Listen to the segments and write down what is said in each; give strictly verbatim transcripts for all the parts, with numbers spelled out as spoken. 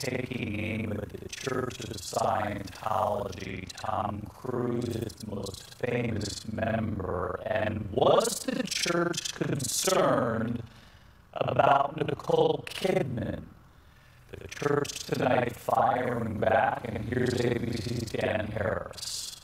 taking aim at the Church of Scientology. Tom Cruise is the most famous member. And was the church concerned about Nicole Kidman? The church tonight firing back, and here's A B C's Dan Harris.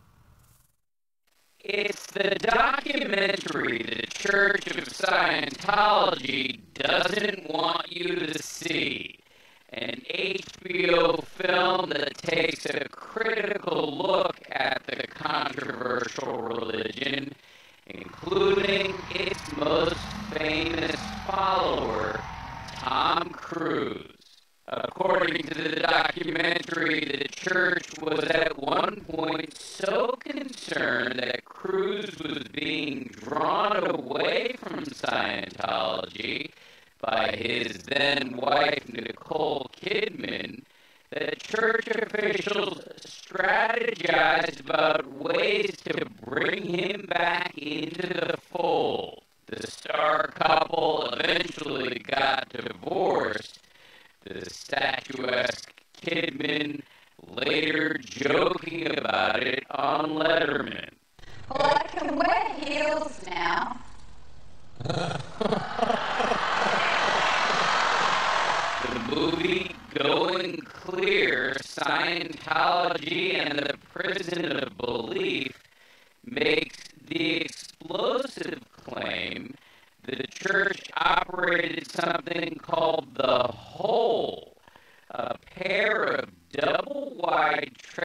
It's the documentary the Church of Scientology doesn't want you to see. An H B O film that takes a critical look at the controversial religion, including its most famous follower, Tom Cruise. According to the documentary, the church was at one point so concerned that Cruise was being drawn away from Scientology by his then-wife Nicole Kidman that church officials strategized about ways to bring him back into the fold. The star couple eventually got divorced, the statuesque Kidman later joking about it on Letterman. Well, I can wear heels now. The movie Going Clear, Scientology and the Prison of Belief makes the explosive claim that the church operated something called the Hole, a pair of double-wide